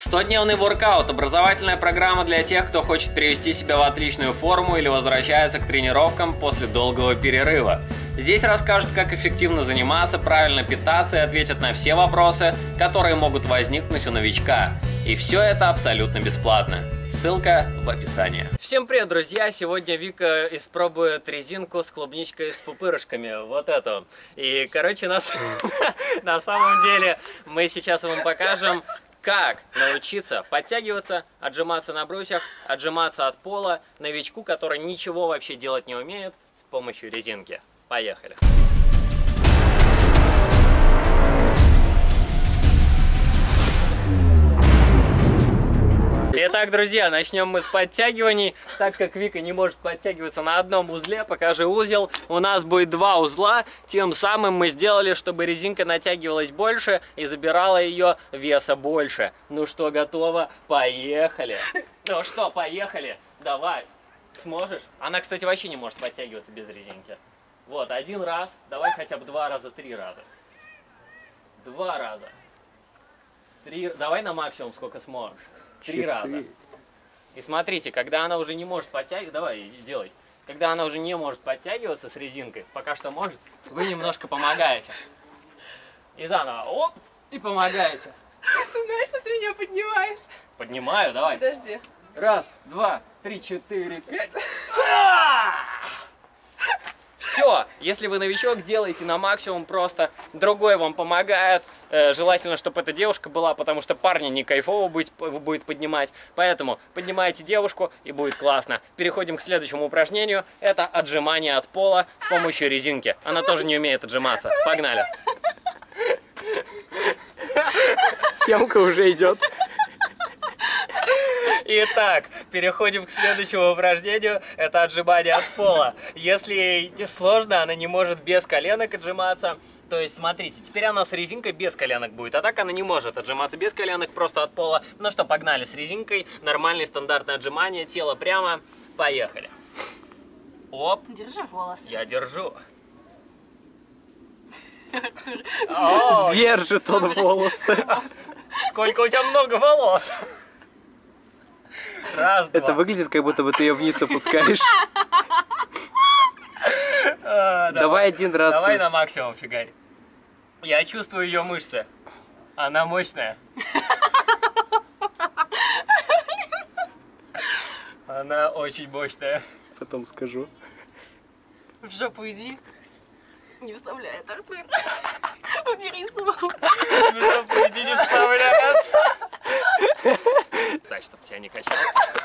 100-дневный воркаут – образовательная программа для тех, кто хочет привести себя в отличную форму или возвращается к тренировкам после долгого перерыва. Здесь расскажут, как эффективно заниматься, правильно питаться и ответят на все вопросы, которые могут возникнуть у новичка. И все это абсолютно бесплатно. Ссылка в описании. Всем привет, друзья! Сегодня Вика испробует резинку с клубничкой с пупырышками. Вот эту. И, короче, на самом деле мы сейчас вам покажем, как научиться подтягиваться, отжиматься на брусьях, отжиматься от пола новичку, который ничего вообще делать не умеет, с помощью резинки. Поехали! Итак, друзья, начнем мы с подтягиваний. Так как Вика не может подтягиваться на одном узле, покажи узел. У нас будет два узла. Тем самым мы сделали, чтобы резинка натягивалась больше и забирала ее веса больше. Ну что, готово? Поехали! Ну что, поехали? Давай. Сможешь? Она, кстати, вообще не может подтягиваться без резинки. Вот, один раз. Давай хотя бы 2 раза, 3 раза. 2 раза. 3. Давай на максимум, сколько сможешь. 3 раза. И смотрите, когда она уже не может подтягиваться, давай, делай. Когда она уже не может подтягиваться с резинкой, пока что может, вы немножко помогаете. И заново, оп, и помогаете. Ты знаешь, что ты меня поднимаешь? Поднимаю, давай. Подожди. 1, 2, 3, 4, 5. Все, если вы новичок, делайте на максимум, просто другой вам помогает. Желательно, чтобы эта девушка была, потому что парня не кайфово будет поднимать. Поэтому поднимайте девушку и будет классно. Переходим к следующему упражнению. Это отжимание от пола с помощью резинки. Она тоже не умеет отжиматься. Погнали. Съемка уже идет. Итак, переходим к следующему упражнению. Это отжимание от пола. Если ей сложно, она не может без коленок отжиматься. То есть, смотрите, теперь она с резинкой без коленок будет. А так она не может отжиматься без коленок, просто от пола. Ну что, погнали с резинкой. Нормальное стандартное отжимание. Тело прямо. Поехали. Оп. Держи волос. Я держу. Держит он волосы. Сколько у тебя много волос. Раз, два. Это выглядит, как будто бы ты ее вниз опускаешь. Давай один раз. Давай на максимум фигарь. Я чувствую ее мышцы. Она мощная. Она очень мощная. Потом скажу. В жопу иди. Не вставляет, Артур. Убери звук. В жопу иди, не вставляет. Так, чтобы тебя не качало.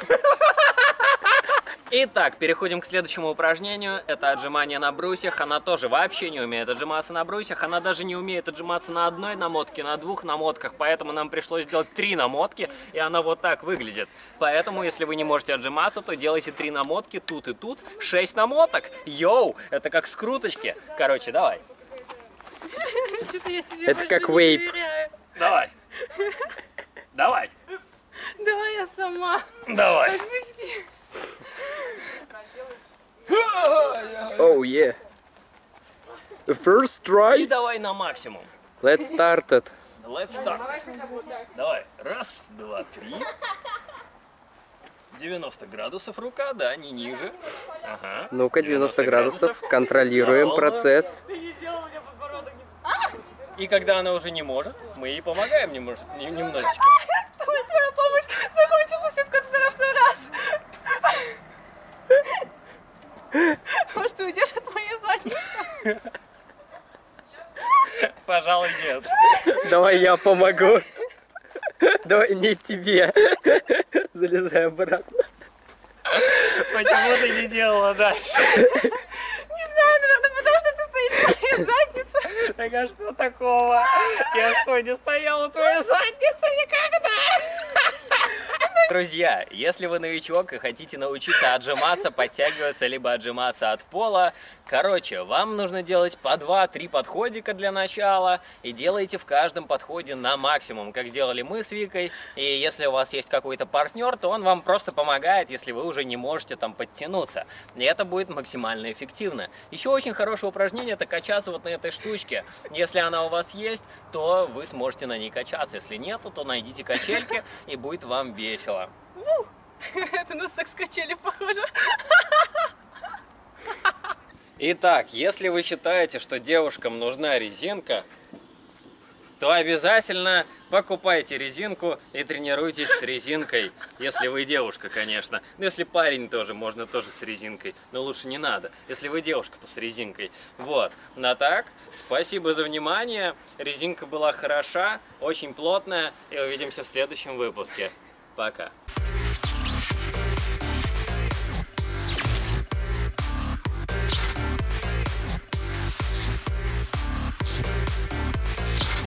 Итак, переходим к следующему упражнению. Это отжимание на брусьях. Она тоже вообще не умеет отжиматься на брусьях. Она даже не умеет отжиматься на одной намотке, на 2 намотках. Поэтому нам пришлось сделать 3 намотки. И она вот так выглядит. Поэтому, если вы не можете отжиматься, то делайте 3 намотки тут и тут. 6 намоток. Йоу! Это как скруточки. Короче, давай. Что-то я тебе Это как вейп. Давай. Давай. Давай я сама. Давай. Отпусти. Oh yeah. The first И try. давай на максимум. Let's start it. Let's start. Давай. 1, 2, 3. 90 градусов рука, да, не ниже. Ага. Ну-ка, 90 градусов. Контролируем Ровно. процесс. И когда она уже не может, мы ей помогаем немножечко. Твоя помощь закончилась сейчас как в прошлый раз. Может, ты уйдешь от моей задницы? Пожалуй, нет. Давай я помогу. Давай не тебе. Залезай обратно. Почему ты не делала дальше? Не знаю, наверное, потому что ты стоишь в моей заднице. Так а что такого? Я что, не стояла твоя задница никогда? Друзья, если вы новичок и хотите научиться отжиматься, подтягиваться, либо отжиматься от пола, короче, вам нужно делать по 2-3 подходика для начала, и делайте в каждом подходе на максимум, как сделали мы с Викой. И если у вас есть какой-то партнер, то он вам просто помогает, если вы уже не можете там подтянуться. И это будет максимально эффективно. Еще очень хорошее упражнение — это качаться вот на этой штучке. Если она у вас есть, то вы сможете на ней качаться. Если нету, то найдите качельки, и будет вам весело. Это на секс-качели похоже. Итак, если вы считаете, что девушкам нужна резинка, то обязательно покупайте резинку и тренируйтесь с резинкой, если вы девушка, конечно. Ну, если парень тоже, можно тоже с резинкой, но лучше не надо. Если вы девушка, то с резинкой. Вот. Ну а так, спасибо за внимание. Резинка была хороша, очень плотная, и увидимся в следующем выпуске. Пока.